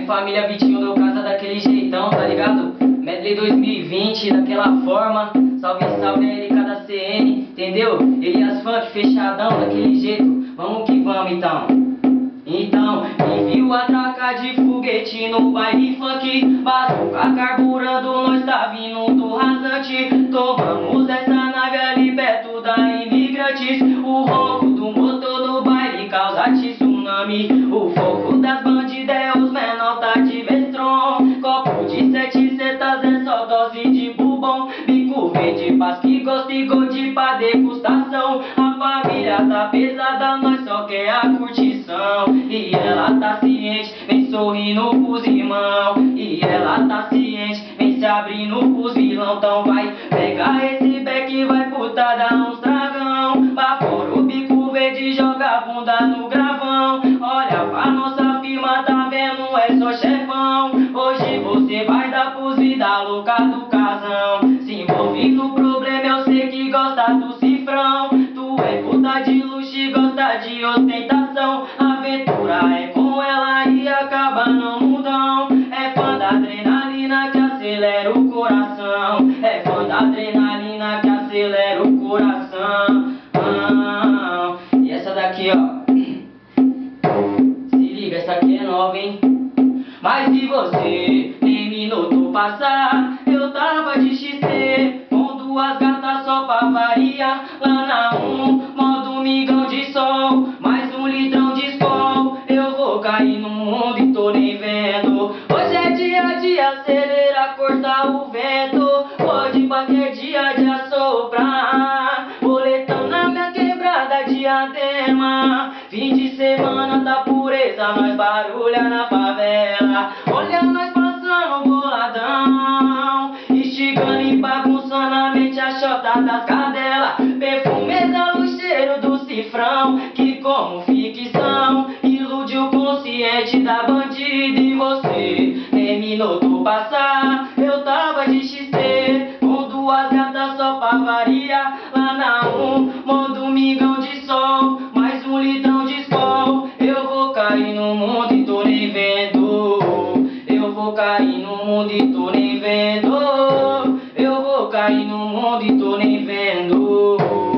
Salve família Vitinho do Casa daquele jeitão, tá ligado? Medley 2020 daquela forma. Salve, salve a LK da CN, entendeu? Elias Funk fechadão daquele jeito. Vamos que vamos então. Então, quem viu atracar de foguete no baile funk, bazuca carburando, nós tá vindo do rasante. Tomamos essa nave ali perto da Imigrantes. O ronco do motor no baile causa tsunami. O fogo das bandidas é os menor tá de Vestron. Copo de 7 setas é só dose de bubom. Bico verde faz que gosta e de pra degustação. A família tá pesada, nós só quer a curtição. E ela tá ciente, vem sorrindo pros irmãos. E ela tá ciente, vem se abrindo pros vilão. Então vai pegar esse beck e vai puta dar uns dragão. Vá fora o bico verde, joga a bunda no gravão. Olha pra nossa firma, tá vendo? É só chefão. Hoje você vai dar pros vida louca do casão. Se envolve no problema, eu sei que gosta do cifrão. Tu é puta de luxo e gosta de ostentação. Aventura é com ela e acaba no mudão. É fã da adrenalina que acelera o coração. É fã da adrenalina que acelera o coração. E essa daqui, ó, se liga, essa aqui é nova, hein? Mas se você nem me notou passar, eu tava de XC com duas gatas só pra variar. Lá na modo migão de sol, mais um litrão de Skol. Eu vou cair no mundo e tô nem vendo. Hoje é dia de acelerar, cortar o vento. Pode qualquer dia de assoprar. Boletão na minha quebrada, Diadema. Fim de semana da pureza, nós barulha na favela. Olha nós passando boladão, esticando e bagunçando a mente, a chota das cadelas. Perfume exala o cheiro do cifrão, que como ficção ilude o consciente da bandida. E você nem me notou passar, eu tava de XC com duas gatas só pra variar. Lá na modo mingão de sol, mais um litrão de Skol. Eu vou cair no mundo e tô nem vendo. Eu vou cair no mundo e tô nem vendo. Eu vou cair no mundo e tô nem vendo.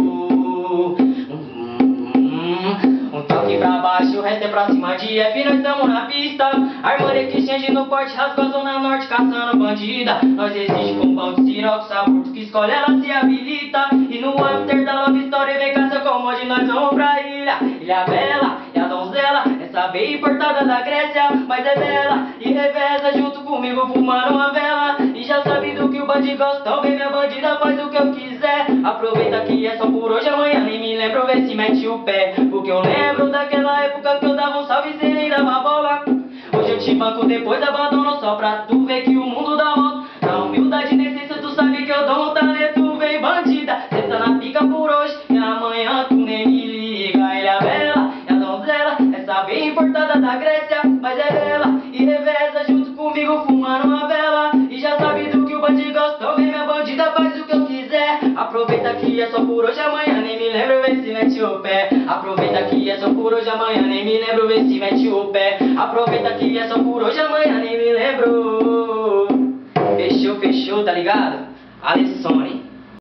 Um toque pra baixo, o resto é pra cima de F, nós tamo na pista. Armani que change no porte, rasga a zona norte, caçando bandida. Nós resiste com pão de siroco, sabor que escolhe, ela se habilita. E no after da love story, vem cá, seu comode, nós vamos pra ilha. Ilha Bela e a donzela, essa veia importada da Grécia, mas é bela e reveza junto comigo fumando uma vela. E já sabe do que o bandido gosta, então vem minha bandida, faz o que eu quiser. Aproveita que é só por hoje, amanhã nem me lembro, vê se mete o pé. Porque eu lembro daquela época que eu dava um salve e cê nem dava bola. Hoje eu te banco, depois abandono, só pra tu ver que o mundo dá volta. Na humildade e decência tu sabe que eu dou um talento, vem bandida. Cê tá na pica por hoje e amanhã tu nem me liga. Ilha Bela e a donzela, essa veia importada da Grécia, mas é bela e reveza junto comigo fumando uma vela. E já sabe do que o bandido gosta, então vem minha bandida, faz o que eu quiser. Aproveita que é só por hoje, amanhã nem me lembro, vê se mete o pé. Aproveita que é só por hoje, amanhã nem me lembro, vê se mete o pé. Aproveita que é só por hoje, amanhã nem me lembro. Fechou, fechou, tá ligado? Alessone.